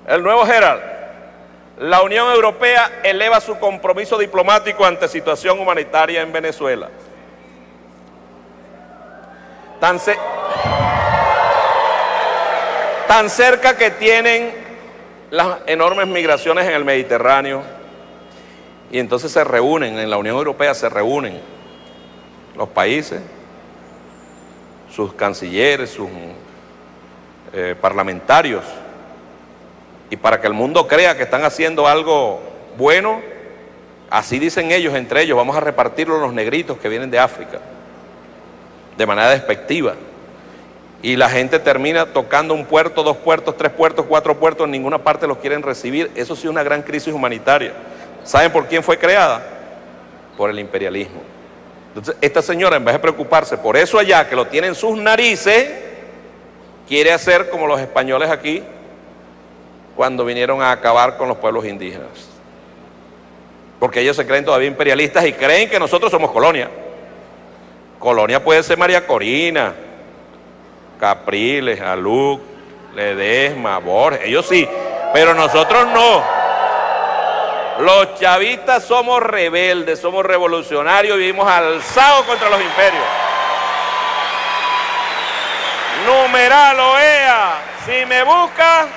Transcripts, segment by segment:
El nuevo Herald. La Unión Europea eleva su compromiso diplomático ante situación humanitaria en Venezuela. Tan cerca que tienen las enormes migraciones en el Mediterráneo, y entonces se reúnen, en la Unión Europea se reúnen los países, sus cancilleres, sus parlamentarios, y para que el mundo crea que están haciendo algo bueno, así dicen ellos, entre ellos, vamos a repartirlo a los negritos que vienen de África, de manera despectiva. Y la gente termina tocando un puerto, 2 puertos, 3 puertos, 4 puertos, en ninguna parte los quieren recibir. Eso sí es una gran crisis humanitaria. ¿Saben por quién fue creada? Por el imperialismo. Entonces, esta señora, en vez de preocuparse por eso allá, que lo tiene en sus narices, quiere hacer como los españoles aquí, cuando vinieron a acabar con los pueblos indígenas. Porque ellos se creen todavía imperialistas y creen que nosotros somos colonia. Colonia puede ser María Corina, Capriles, Aluc, Ledesma, Borges, ellos sí, pero nosotros no. Los chavistas somos rebeldes, somos revolucionarios, vivimos alzados contra los imperios. Numeral OEA, si me busca.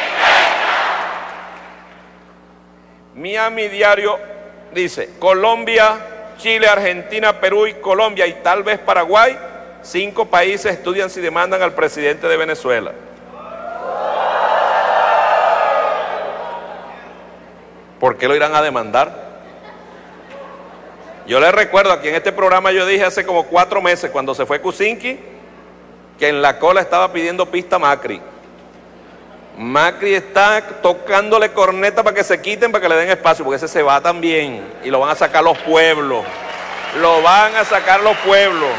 Miami Diario dice, Colombia, Chile, Argentina, Perú y Colombia y tal vez Paraguay, 5 países estudian si demandan al presidente de Venezuela. ¿Por qué lo irán a demandar? Yo les recuerdo, aquí en este programa yo dije hace como 4 meses, cuando se fue Kuczynski, que en la cola estaba pidiendo pista Macri. Macri está tocándole corneta para que se quiten, para que le den espacio, porque ese se va también y lo van a sacar los pueblos. Lo van a sacar los pueblos.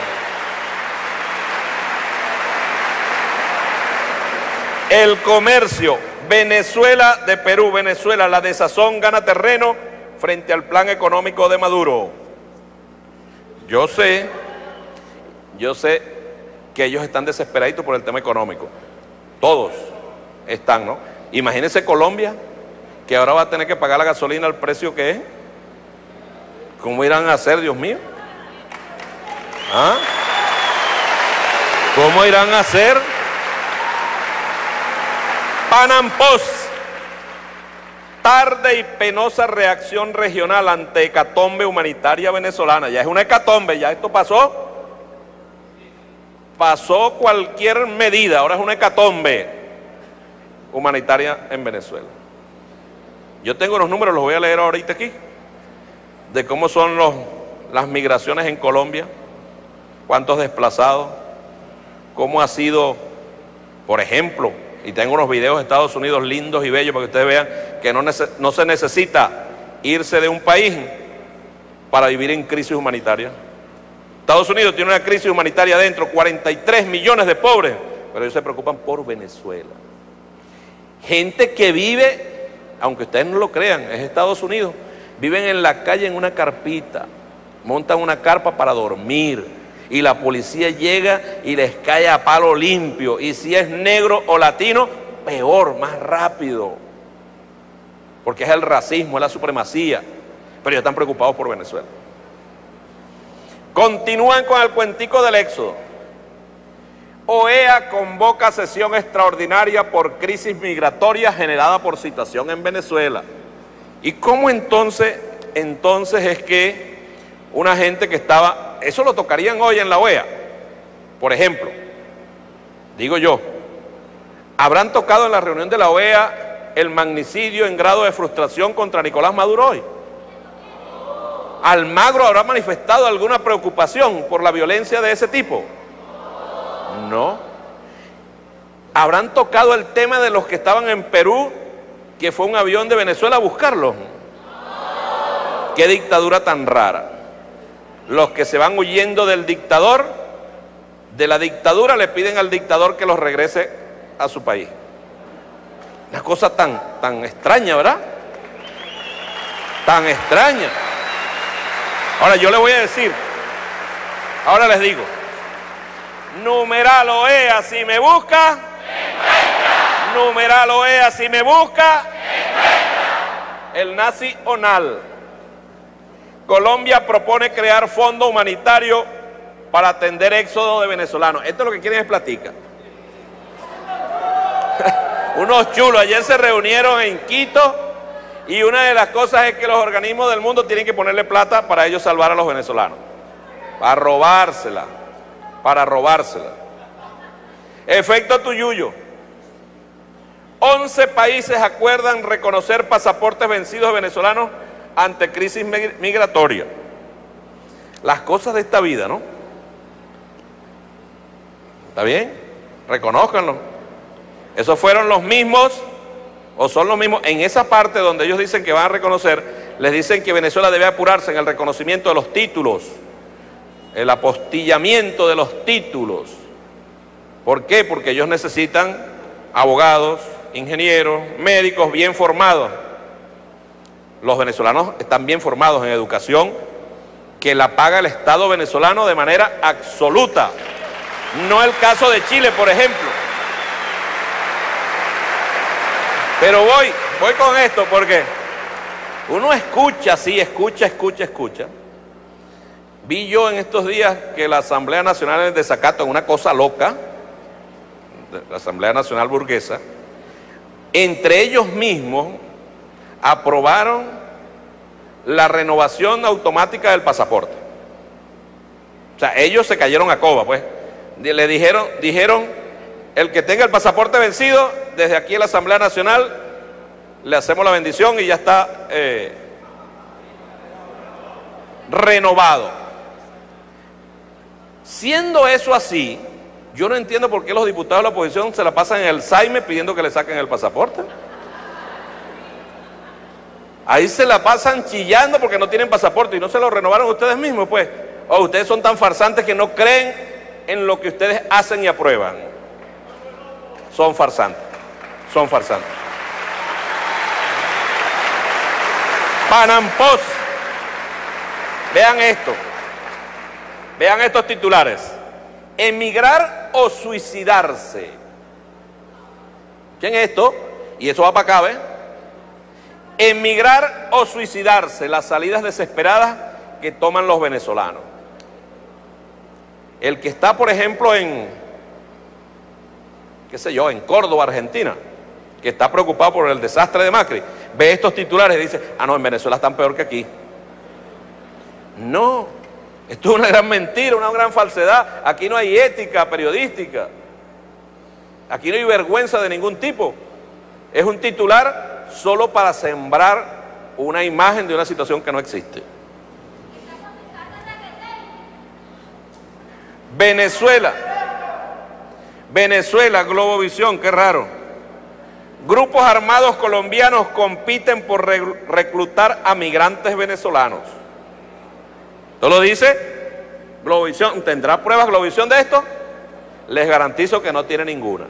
El Comercio, Venezuela de Perú, Venezuela, la desazón gana terreno frente al plan económico de Maduro. Yo sé que ellos están desesperaditos por el tema económico. Todos están, ¿no? Imagínense Colombia, que ahora va a tener que pagar la gasolina al precio que es. ¿Cómo irán a hacer, Dios mío? ¿Ah? ¿Cómo irán a hacer? Panam Post, tarde y penosa reacción regional ante hecatombe humanitaria venezolana. Ya es una hecatombe, ya esto pasó cualquier medida, ahora es una hecatombe humanitaria en Venezuela. Yo tengo los números, los voy a leer ahorita aquí, de cómo son las migraciones en Colombia, cuántos desplazados, cómo ha sido, por ejemplo, y tengo unos videos de Estados Unidos lindos y bellos para que ustedes vean que no se necesita irse de un país para vivir en crisis humanitaria. Estados Unidos tiene una crisis humanitaria adentro, 43 millones de pobres, pero ellos se preocupan por Venezuela. Gente que vive, aunque ustedes no lo crean, es Estados Unidos, viven en la calle en una carpita, montan una carpa para dormir, y la policía llega y les cae a palo limpio, y si es negro o latino, peor, más rápido, porque es el racismo, es la supremacía, pero ellos están preocupados por Venezuela. Continúan con el cuentico del éxodo. OEA convoca sesión extraordinaria por crisis migratoria generada por situación en Venezuela. ¿Y cómo entonces es que una gente que estaba... Eso lo tocarían hoy en la OEA, por ejemplo, digo yo, ¿habrán tocado en la reunión de la OEA el magnicidio en grado de frustración contra Nicolás Maduro hoy? ¿Almagro habrá manifestado alguna preocupación por la violencia de ese tipo? No. ¿Habrán tocado el tema de los que estaban en Perú, que fue un avión de Venezuela a buscarlos? ¿Qué dictadura tan rara? Los que se van huyendo del dictador, de la dictadura, le piden al dictador que los regrese a su país. Una cosa tan extraña, ¿verdad? Tan extraña. Ahora yo le voy a decir, ahora les digo, numeral OEA, si me busca, Numeral OEA, si me busca, el nazi ONAL. Colombia propone crear fondo humanitario para atender éxodo de venezolanos. Esto es lo que quieren es platica. Unos chulos, ayer se reunieron en Quito y una de las cosas es que los organismos del mundo tienen que ponerle plata para ellos salvar a los venezolanos. Para robársela. Efecto Tuyuyo. 11 países acuerdan reconocer pasaportes vencidos de venezolanos ante crisis migratoria. Las cosas de esta vida, ¿no? ¿Está bien? Reconózcanlo. Esos fueron los mismos, o son los mismos, en esa parte donde ellos dicen que van a reconocer, les dicen que Venezuela debe apurarse en el reconocimiento de los títulos, el apostillamiento de los títulos. ¿Por qué? Porque ellos necesitan abogados, ingenieros, médicos bien formados. Los venezolanos están bien formados en educación que la paga el Estado venezolano de manera absoluta. No el caso de Chile, por ejemplo. Pero voy con esto porque uno escucha, sí, escucha. Vi yo en estos días que la Asamblea Nacional en desacato, en una cosa loca, la Asamblea Nacional Burguesa, entre ellos mismos aprobaron la renovación automática del pasaporte. O sea, ellos se cayeron a coba, pues. Le dijeron, el que tenga el pasaporte vencido, desde aquí en la Asamblea Nacional, le hacemos la bendición y ya está renovado. Siendo eso así, yo no entiendo por qué los diputados de la oposición se la pasan en el Saime pidiendo que le saquen el pasaporte. Ahí se la pasan chillando porque no tienen pasaporte y no se lo renovaron ustedes mismos, pues. O ustedes son tan farsantes que no creen en lo que ustedes hacen y aprueban. Son farsantes. Panampos. Vean esto. Vean estos titulares. Emigrar o suicidarse. ¿Quién es esto? Y eso va para acá, ¿ves? Emigrar o suicidarse, las salidas desesperadas que toman los venezolanos. El que está, por ejemplo, en Córdoba, Argentina, que está preocupado por el desastre de Macri, ve estos titulares y dice, no, en Venezuela están peor que aquí. No, esto es una gran mentira, una gran falsedad. Aquí no hay ética periodística. Aquí no hay vergüenza de ningún tipo. Es un titular solo para sembrar una imagen de una situación que no existe. Venezuela, Globovisión, qué raro. Grupos armados colombianos compiten por reclutar a migrantes venezolanos. ¿Esto lo dice Globovisión? ¿Tendrá pruebas Globovisión de esto? Les garantizo que no tiene ninguna.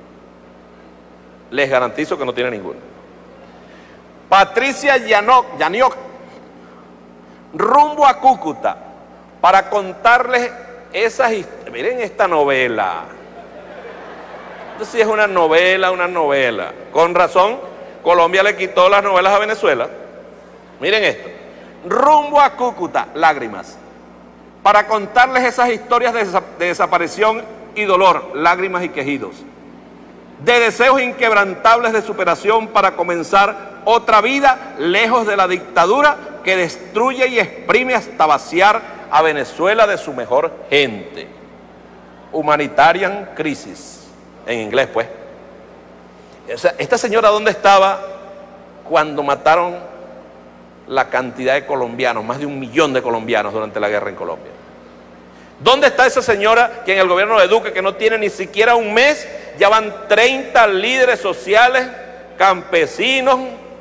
Les garantizo que no tiene ninguna. Patricia Yaniok, rumbo a Cúcuta, para contarles esas historias. Miren esta novela. Esto sí es una novela. Con razón, Colombia le quitó las novelas a Venezuela. Miren esto. Rumbo a Cúcuta, lágrimas. Para contarles esas historias de desaparición y dolor, lágrimas y quejidos. De deseos inquebrantables de superación para comenzar otra vida lejos de la dictadura que destruye y exprime hasta vaciar a Venezuela de su mejor gente. Humanitarian crisis. En inglés, pues. O sea, esta señora, ¿dónde estaba cuando mataron la cantidad de colombianos, más de 1 millón de colombianos durante la guerra en Colombia? ¿Dónde está esa señora que en el gobierno de Duque, que no tiene ni siquiera un mes, ya van 30 líderes sociales, campesinos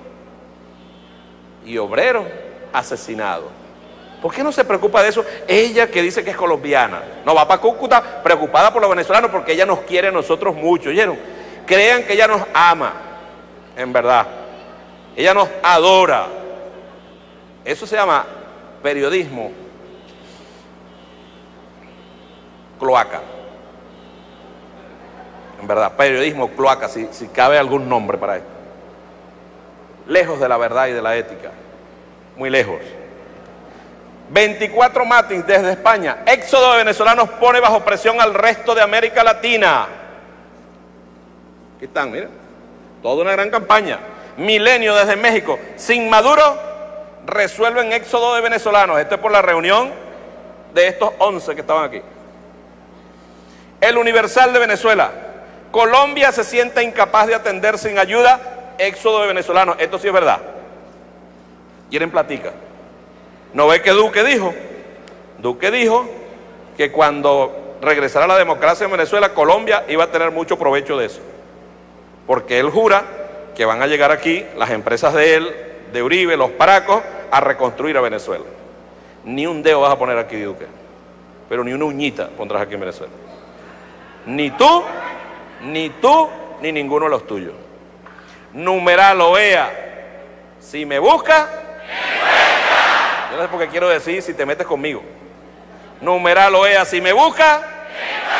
y obreros asesinados? ¿Por qué no se preocupa de eso? Ella que dice que es colombiana, no va para Cúcuta preocupada por los venezolanos porque ella nos quiere a nosotros mucho, ¿oyeron? Crean que ella nos ama, en verdad. Ella nos adora. Eso se llama periodismo cloaca. En verdad, periodismo cloaca, si cabe algún nombre para esto. Lejos de la verdad y de la ética. Muy lejos. 24 mátines desde España. Éxodo de venezolanos pone bajo presión al resto de América Latina. Aquí están, miren. Toda una gran campaña. Milenio desde México. Sin Maduro resuelven éxodo de venezolanos. Esto es por la reunión de estos 11 que estaban aquí. El Universal de Venezuela. Colombia se siente incapaz de atender sin ayuda éxodo de venezolanos. Esto sí es verdad. ¿Quieren platica? ¿No ve que Duque dijo? Duque dijo que cuando regresara la democracia en Venezuela, Colombia iba a tener mucho provecho de eso. Porque él jura que van a llegar aquí las empresas de él, de Uribe, los paracos, a reconstruir a Venezuela. Ni un dedo vas a poner aquí, Duque. Pero ni una uñita pondrás aquí en Venezuela. Ni tú, ni ninguno de los tuyos. Numeral OEA. Si me busca, yo no sé por qué quiero decir si te metes conmigo. Numeral OEA. Si me busca,